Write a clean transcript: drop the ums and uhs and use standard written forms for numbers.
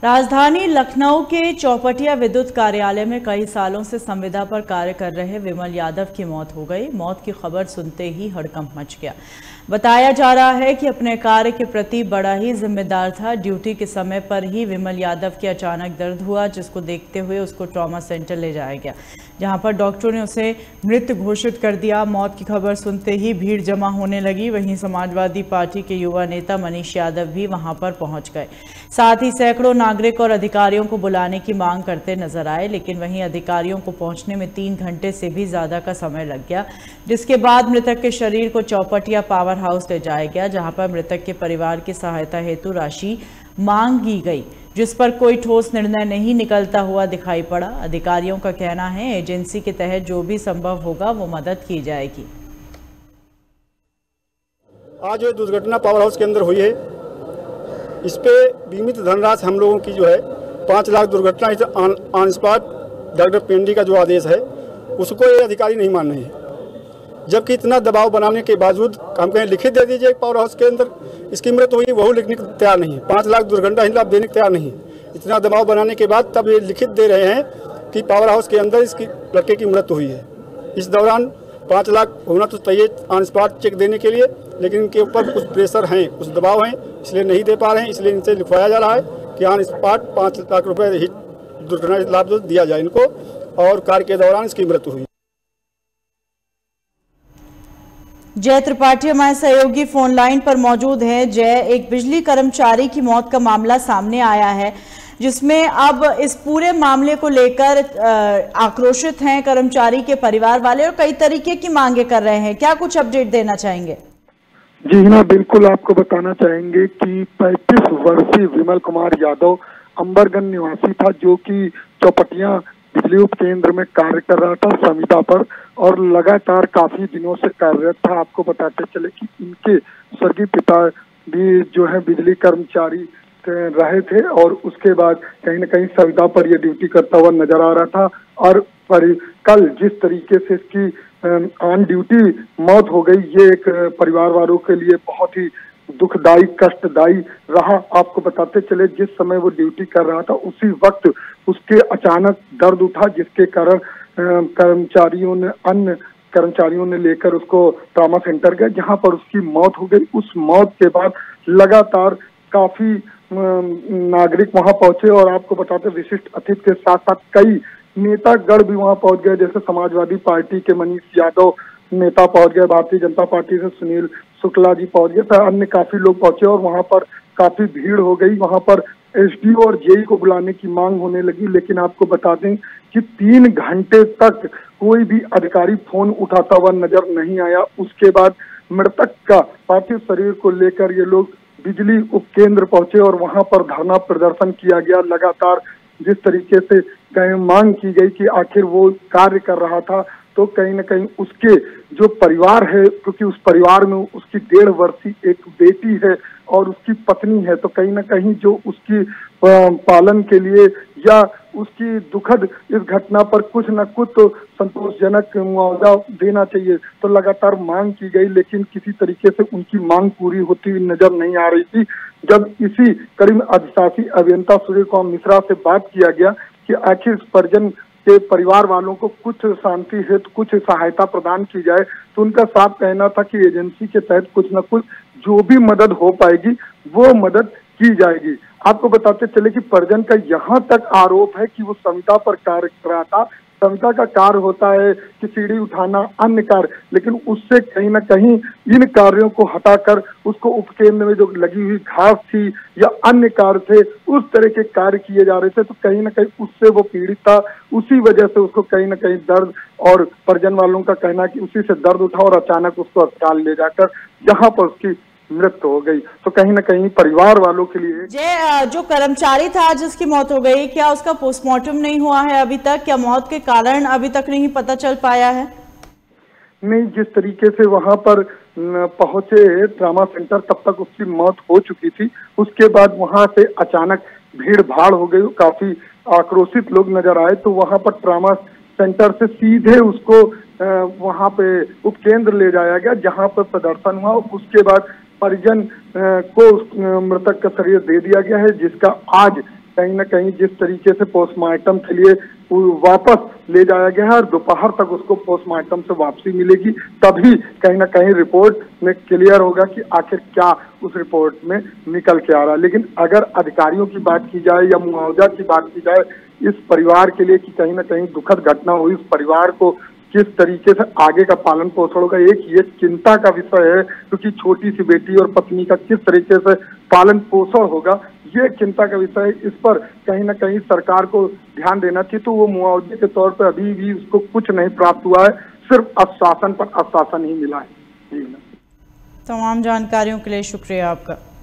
राजधानी लखनऊ के चौपटिया विद्युत कार्यालय में कई सालों से संविदा पर कार्य कर रहे विमल यादव की मौत हो गई। मौत की खबर सुनते ही हड़कंप मच गया। बताया जा रहा है कि अपने कार्य के प्रति बड़ा ही जिम्मेदार था। ड्यूटी के समय पर ही विमल यादव के अचानक दर्द हुआ, जिसको देखते हुए उसको ट्रॉमा सेंटर ले जाया गया, जहां पर डॉक्टरों ने उसे मृत घोषित कर दिया। मौत की खबर सुनते ही भीड़ जमा होने लगी। वहीं समाजवादी पार्टी के युवा नेता मनीष यादव भी वहां पर पहुंच गए। साथ ही सैकड़ों नागरिक और अधिकारियों को बुलाने की मांग करते नजर आए, लेकिन वहीं अधिकारियों को पहुंचने में 3 घंटे से भी ज्यादा का समय लग गया, जिसके बाद मृतक के शरीर को चौपटिया पावर हाउस ले जाया गया, जहां पर मृतक के परिवार की सहायता हेतु राशि मांगी गई, जिस पर कोई ठोस निर्णय नहीं निकलता हुआ दिखाई पड़ा। अधिकारियों का कहना है एजेंसी के तहत जो भी संभव होगा वो मदद की जाएगी। आज जो दुर्घटना पावर हाउस के अंदर हुई है, इस पे बीमित धनराशि हम लोगों की जो है 5 लाख दुर्घटना ऑन स्पॉट डॉक्टर पेंडी का जो आदेश है उसको ये अधिकारी नहीं मान रहे हैं, जबकि इतना दबाव बनाने के बावजूद हम कहें लिखित दे दीजिए पावर हाउस के अंदर इसकी मृत्यु हुई, वह लिखने को तैयार नहीं है। 5 लाख दुर्घटना हिसाब देने को तैयार नहीं है। इतना दबाव बनाने के बाद तब ये लिखित दे रहे हैं कि पावर हाउस के अंदर इसकी लड़के की मृत्यु हुई है। इस दौरान 5 लाख होना तो चाहिए ऑन स्पॉट चेक देने के लिए, लेकिन इनके ऊपर कुछ प्रेशर हैं, कुछ दबाव हैं, इसलिए नहीं दे पा रहे हैं। इसलिए इनसे लिखवाया जा रहा है कि ऑन स्पॉट 5 लाख रुपए ही दुर्घटना लाभ दिया जाए इनको, और कार्य के दौरान इसकी मृत्यु हुई। जय त्रिपाठी हमारे सहयोगी फोन लाइन पर मौजूद है। जय, एक बिजली कर्मचारी की मौत का मामला सामने आया है, जिसमें अब इस पूरे मामले को लेकर आक्रोशित हैं कर्मचारी के परिवार वाले और कई तरीके की मांगे कर रहे हैं। क्या कुछ अपडेट देना चाहेंगे? जी हाँ, बिल्कुल आपको बताना चाहेंगे कि 35 वर्षीय विमल कुमार यादव अंबरगंज निवासी था, जो कि चौपटिया बिजली उप केंद्र में कार्य कर रहा था संविदा पर, और लगातार काफी दिनों से कार्यरत था। आपको बताते चले कि इनके स्वर्गीय पिता भी जो है बिजली कर्मचारी रहे थे, और उसके बाद कहीं न कहीं संविदा पर ये ड्यूटी करता हुआ नजर आ रहा था। और कल जिस तरीके से इसकी ऑन ड्यूटी मौत हो गई, ये एक परिवार वालों के लिए बहुत ही दुखदायी, कष्टदायी रहा। आपको बताते चले जिस समय वो ड्यूटी कर रहा था उसी वक्त उसके अचानक दर्द उठा, जिसके कारण अन्य कर्मचारियों ने लेकर उसको ट्रॉमा सेंटर गए, जहां पर उसकी मौत हो गई। उस मौत के बाद लगातार काफी नागरिक वहां पहुंचे, और आपको बताते विशिष्ट अतिथि के साथ साथ कई नेतागण भी वहां पहुंच गए, जैसे समाजवादी पार्टी के मनीष यादव नेता पहुंच गए, भारतीय जनता पार्टी से सुनील शुक्ला जी पहुंच गए, तो अन्य काफी लोग पहुंचे और वहां पर काफी भीड़ हो गई। वहां पर एसडीओ और जेई को बुलाने की मांग होने लगी, लेकिन आपको बता दें कि 3 घंटे तक कोई भी अधिकारी फोन उठाता हुआ नजर नहीं आया। उसके बाद मृतक का पार्थिव शरीर को लेकर ये लोग बिजली उप केंद्र पहुंचे और वहां पर धरना प्रदर्शन किया गया। लगातार जिस तरीके से मांग की गई कि आखिर वो कार्य कर रहा था, तो कहीं न कहीं उसके जो परिवार है, क्योंकि उस परिवार में उसकी 1.5 वर्षीय एक बेटी है और उसकी पत्नी है, तो कहीं न कहीं जो उसकी पालन के लिए या उसकी दुखद इस घटना पर कुछ न कुछ तो संतोषजनक मुआवजा देना चाहिए। तो लगातार मांग की गई, लेकिन किसी तरीके से उनकी मांग पूरी होती हुई नजर नहीं आ रही थी। जब इसी करीब अधिशासी अभियंता सूर्य कुमार मिश्रा से बात किया गया कि आखिर इस परिजन के परिवार वालों को कुछ शांति हेतु कुछ सहायता प्रदान की जाए, तो उनका साफ कहना था कि एजेंसी के तहत कुछ न कुछ जो भी मदद हो पाएगी वो मदद की जाएगी। आपको बताते चले कि परिजन का यहाँ तक आरोप है कि वो संविदा पर कार्य कर रहा था। संविदा का कार्य होता है कि सीढ़ी उठाना, अन्य कार्य, लेकिन उससे कहीं न कहीं इन कार्यों को हटाकर उसको उपकेंद्र में जो लगी हुई घास थी या अन्य कार्य थे, उस तरह के कार्य किए जा रहे थे, तो कहीं न कहीं उससे वो पीड़ित था। उसी वजह से उसको कहीं न कहीं दर्द, और परिजन वालों का कहना कि उसी से दर्द उठा और अचानक उसको अस्पताल ले जाकर जहाँ पर उसकी मृत्यु हो गई। तो कहीं न कहीं परिवार वालों के लिए जो कर्मचारी था जिसकी मौत हो गई, क्या उसका पोस्टमार्टम नहीं हुआ है अभी तक? क्या मौत के कारण अभी तक नहीं पता चल पाया है? नहीं, जिस तरीके से वहां पर पहुंचे ट्रॉमा सेंटर, तब तक उसकी मौत हो चुकी थी। उसके बाद वहां से अचानक भीड़ भाड़ हो गई, काफी आक्रोशित लोग नजर आए, तो वहां पर ट्रॉमा सेंटर से सीधे उसको वहां पे उपकेंद्र ले जाया गया, जहां पर प्रदर्शन हुआ। उसके बाद परिजन को मृतक का शरीर दे दिया गया है, जिसका आज कहीं ना कहीं जिस तरीके से पोस्टमार्टम के लिए वापस ले जाया गया है और दोपहर तक उसको पोस्टमार्टम से वापसी मिलेगी, तभी कहीं ना कहीं रिपोर्ट में क्लियर होगा कि आखिर क्या उस रिपोर्ट में निकल के आ रहा है। लेकिन अगर अधिकारियों की बात की जाए या मुआवजा की बात की जाए इस परिवार के लिए कि कहीं ना कहीं दुखद घटना हुई, उस परिवार को किस तरीके से आगे का पालन पोषण होगा, एक ये चिंता का विषय है, क्योंकि छोटी सी बेटी और पत्नी का किस तरीके से पालन पोषण होगा, ये चिंता का विषय है। इस पर कहीं ना कहीं सरकार को ध्यान देना चाहिए। तो वो मुआवजे के तौर पर अभी भी उसको कुछ नहीं प्राप्त हुआ है, सिर्फ आश्वासन पर आश्वासन ही मिला है। जी, तमाम जानकारियों के लिए शुक्रिया आपका।